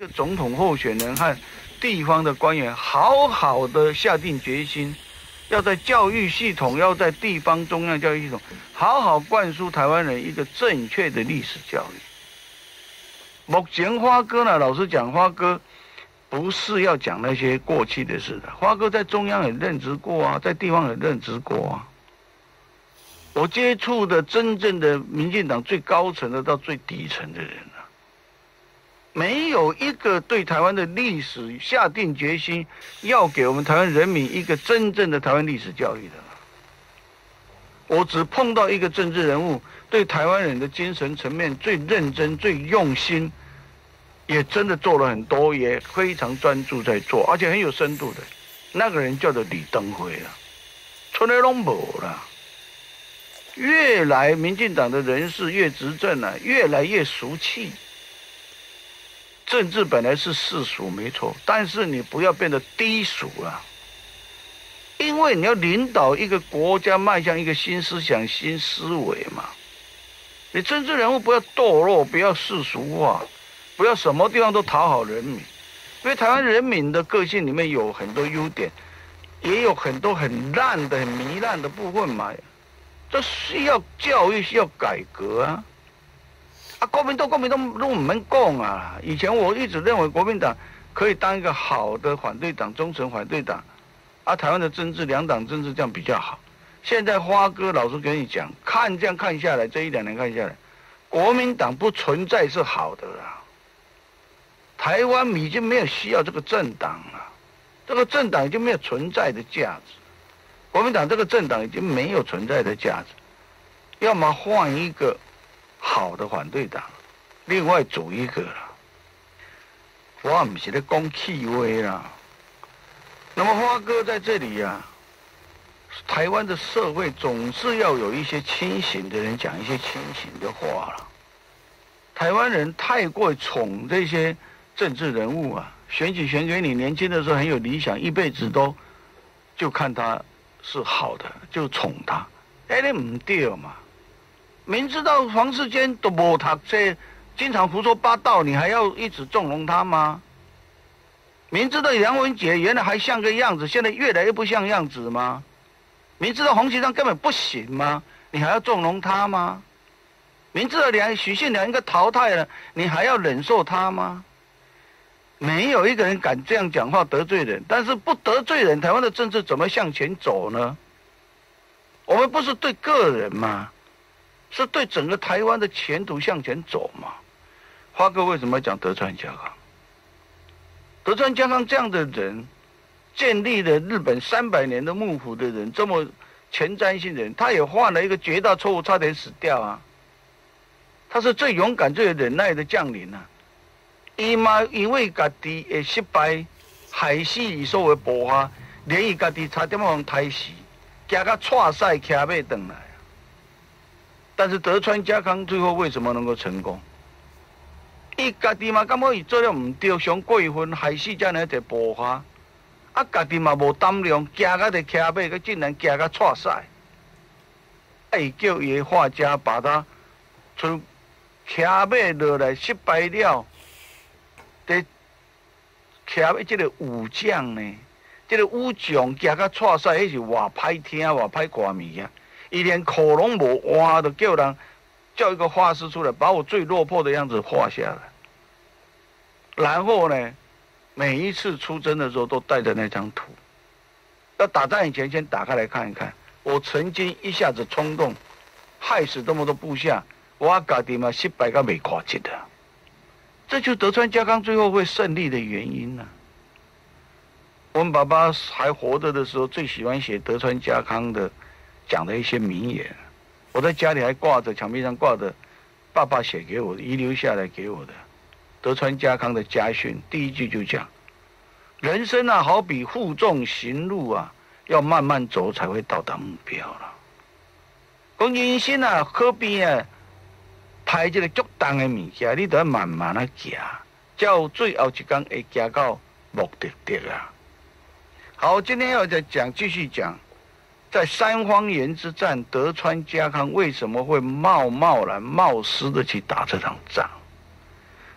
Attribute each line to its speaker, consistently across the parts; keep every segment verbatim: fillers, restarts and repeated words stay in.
Speaker 1: 总统候选人和地方的官员好好的下定决心，要在教育系统，要在地方中央教育系统，好好灌输台湾人一个正确的历史教育。目前花哥呢，老实讲，花哥不是要讲那些过去的事的，花哥在中央也任职过啊，在地方也任职过啊。我接触的真正的民进党最高层的到最底层的人啊，没有一个对台湾的历史下定决心要给我们台湾人民一个真正的台湾历史教育的。我只碰到一个政治人物对台湾人的精神层面最认真、最用心，也真的做了很多，也非常专注在做，而且很有深度的。那个人叫做李登辉啊，村里拢无啦。越来民进党的人士越执政啊，越来越俗气。政治本来是世俗没错，但是你不要变得低俗啊。因为你要领导一个国家迈向一个新思想、新思维嘛。你政治人物不要堕落，不要世俗化，不要什么地方都讨好人民。因为台湾人民的个性里面有很多优点，也有很多很烂的、很糜烂的部分嘛。这需要教育，需要改革啊！啊，国民党、国民党都不能讲啊！以前我一直认为国民党可以当一个好的反对党、忠诚反对党，啊，台湾的政治两党政治这样比较好。现在花哥老实跟你讲，看这样看下来，这一两年看下来，国民党不存在是好的啦。台湾已经没有需要这个政党了，这个政党已经没有存在的价值。国民党这个政党已经没有存在的价值，要么换一个好的反对党，另外组一个了。我不是在讲气味啦。那么花哥在这里啊，台湾的社会总是要有一些清醒的人讲一些清醒的话了。台湾人太过宠这些政治人物啊，选举选给你，年轻的时候很有理想，一辈子都就看他是好的，就宠他。哎，你唔对嘛？明知道黄世坚都无读册，经常胡说八道，你还要一直纵容他吗？明知道梁文杰原来还像个样子，现在越来越不像样子吗？明知道洪其昌根本不行吗？你还要纵容他吗？明知道梁许信良应该淘汰了，你还要忍受他吗？没有一个人敢这样讲话得罪人，但是不得罪人，台湾的政治怎么向前走呢？我们不是对个人嘛，是对整个台湾的前途向前走嘛。花哥为什么要讲德川家康？德川家康这样的人，建立了日本三百年的幕府的人，这么前瞻性的人，他也犯了一个绝大错误，差点死掉啊。他是最勇敢、最有忍耐的将领啊。伊嘛因为家己的失败，害死伊所有的部下，连伊家己差点要害死，行到错赛骑马回来。但是德川家康最后为什么能够成功？伊家己嘛感觉伊做了唔对，上过分，害死这样一个部下，啊家己嘛无胆量，行到的骑马，佮竟然行到错赛，哎叫伊的画家把他从骑马落来失败了。在骑马这个武将呢，这个武将行到错赛，迄是偌歹听、偌歹看物啊！伊连口拢无换，就叫人叫一个画师出来，把我最落魄的样子画下来。然后呢，每一次出征的时候都带着那张图。要打仗以前，先打开来看一看。我曾经一下子冲动，害死这么多部下，我家己嘛失败到未看一的。这就是德川家康最后会胜利的原因呢、啊。我们爸爸还活着的时候，最喜欢写德川家康的讲的一些名言。我在家里还挂着，墙壁上挂着爸爸写给我的，遗留下来给我的德川家康的家训。第一句就讲：人生啊，好比负重行路啊，要慢慢走才会到达目标了。讲人生啊，可比啊。抬这个足重的物件，你都要慢慢啊行，到最后一天会行到目的地啊。好，今天要再讲，继续讲，在三方原之战，德川家康为什么会贸贸然、冒失的去打这场仗？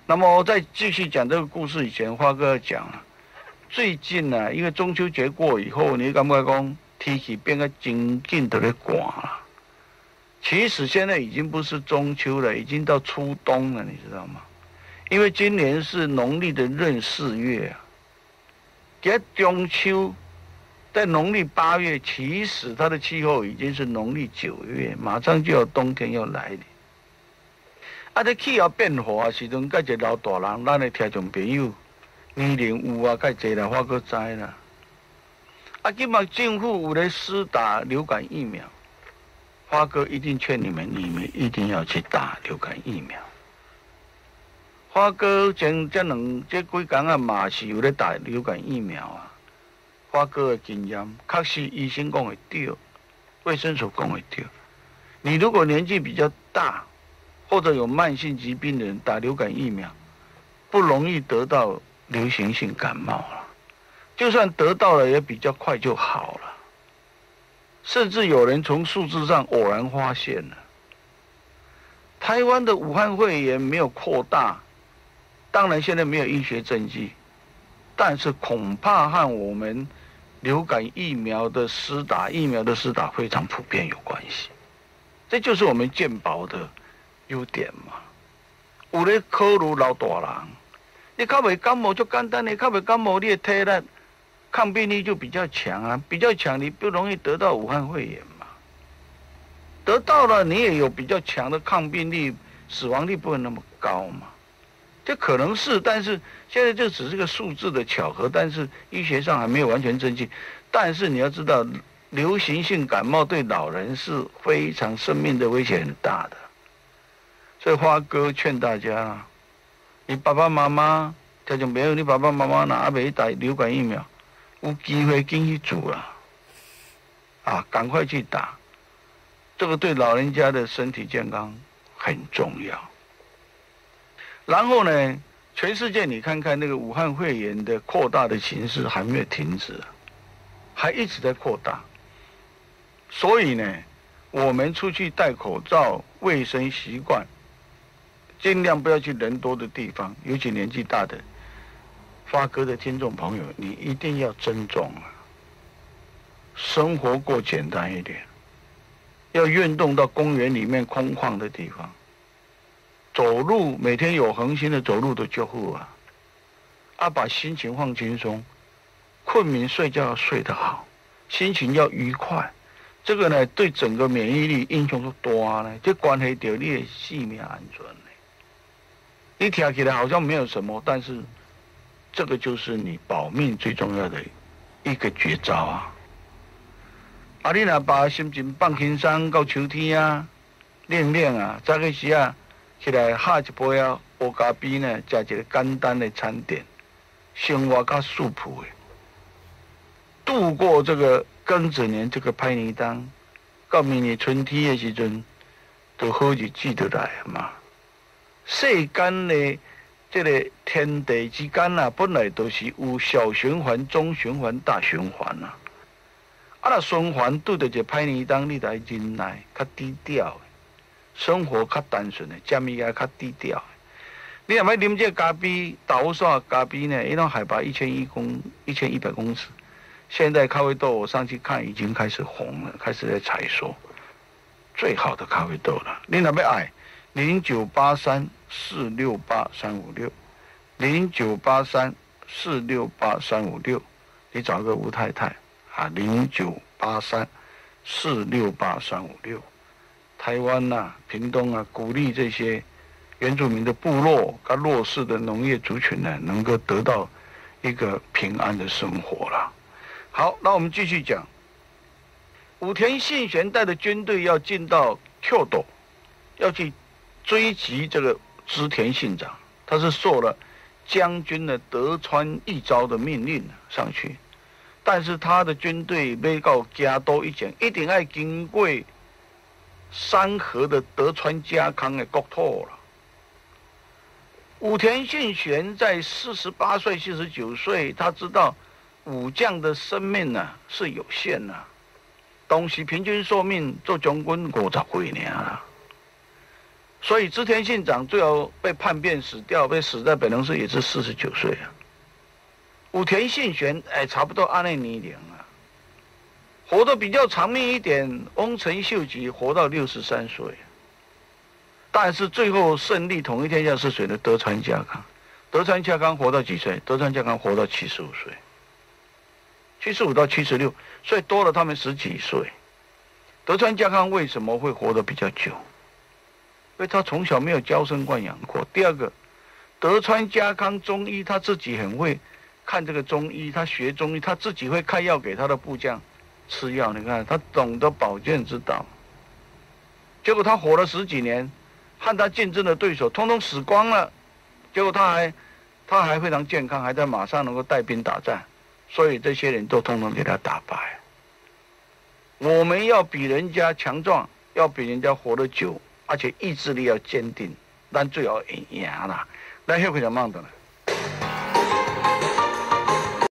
Speaker 1: 那么在继续讲这个故事以前，花哥讲了，最近呢、啊，因为中秋节过以后，你感觉讲天气变得真紧的咧寒了。其实现在已经不是中秋了，已经到初冬了，你知道吗？因为今年是农历的闰四月啊，在中秋，在农历八月，其实它的气候已经是农历九月，马上就要冬天要来临。啊，这气候变化的时阵，介一老大人，咱的听众朋友年龄有啊，介济啦，我阁知啦。啊，今嘛政府有咧施打流感疫苗，花哥一定劝你们，你们一定要去打流感疫苗。花哥前这两这几天啊，嘛是有咧打流感疫苗啊。花哥的经验，确实医生讲会对，卫生所讲会对。你如果年纪比较大，或者有慢性疾病的人打流感疫苗，不容易得到流行性感冒了。就算得到了，也比较快就好了。甚至有人从数字上偶然发现了，台湾的武汉肺炎没有扩大。当然，现在没有医学证据，但是恐怕和我们流感疫苗的施打、疫苗的施打非常普遍有关系。这就是我们健保的优点嘛。有咧考虑老大人，你较袂感冒就简单的，较袂感冒你的体力抗病力就比较强啊，比较强你不容易得到武汉肺炎嘛。得到了你也有比较强的抗病力，死亡率不会那么高嘛。这可能是，但是现在这只是个数字的巧合，但是医学上还没有完全证据。但是你要知道，流行性感冒对老人是非常生命的威胁很大的。所以花哥劝大家，你爸爸妈妈，听众朋友，你爸爸妈妈哪还没打流感疫苗，有机会进去做啦，啊，赶快去打，这个对老人家的身体健康很重要。然后呢，全世界你看看那个武汉肺炎的扩大的形势还没有停止，还一直在扩大。所以呢，我们出去戴口罩，卫生习惯，尽量不要去人多的地方，尤其年纪大的发哥的听众朋友，你一定要珍重啊，生活过简单一点，要运动到公园里面空旷的地方。走路每天有恒心的走路的就好啊，啊，把心情放轻松，困眠睡觉要睡得好，心情要愉快，这个呢对整个免疫力影响都大呢，这关系到你的性命安全呢。你听起来好像没有什么，但是这个就是你保命最重要的一个绝招啊！啊，你若把心情放轻松到秋天啊，练练啊，早个时啊。起来喝一杯啊，乌咖啡呢，加一个简单的餐点，生活较素朴的，度过这个庚子年这个歹年冬，到明年春天的时阵，就好日子就来嘛。世间的这个天地之间啊，本来都是有小循环、中循环、大循环啊。啊，那循环拄到一个歹年冬，你来忍耐，较低调。生活较单纯的，食物也较低调。你若要啉这咖啡，豆沙咖啡呢？伊种海拔一千一公一千一百公尺，现在咖啡豆我上去看已经开始红了，开始在采收，最好的咖啡豆了。你若要爱零九八三四六八三五六，零九八三四六八三五六，你找个吴太太啊，零九八三四六八三五六。台湾呐、啊、屏东啊，鼓励这些原住民的部落跟弱势的农业族群呢，能够得到一个平安的生活了。好，那我们继续讲，武田信玄带的军队要进到 Q 要去追击这个织田信长，他是受了将军的德川义昭的命令上去，但是他的军队要到京都以前，一定要经过山河的德川家康的国土了。武田信玄在四十八岁、四十九岁，他知道武将的生命呢、啊、是有限的、啊，当时平均寿命做将军五十岁呢啦。 所以织田信长最后被叛变死掉，被死在北农市也是四十九岁啊。武田信玄哎，差不多按那年龄啊，活得比较长命一点。丰臣秀吉活到六十三岁，但是最后胜利统一天下是谁呢？德川家康。德川家康活到几岁？德川家康活到七十五岁，七十五到七十六，所以多了他们十几岁。德川家康为什么会活得比较久？因为他从小没有娇生惯养过。第二个，德川家康中医他自己很会看这个中医，他学中医，他自己会开药给他的部将吃药。你看他懂得保健之道，结果他活了十几年，和他竞争的对手通通死光了，结果他还他还非常健康，还在马上能够带兵打仗，所以这些人都通通给他打败。我们要比人家强壮，要比人家活得久，而且意志力要坚定，咱最好赢啦。咱休息一下，慢等。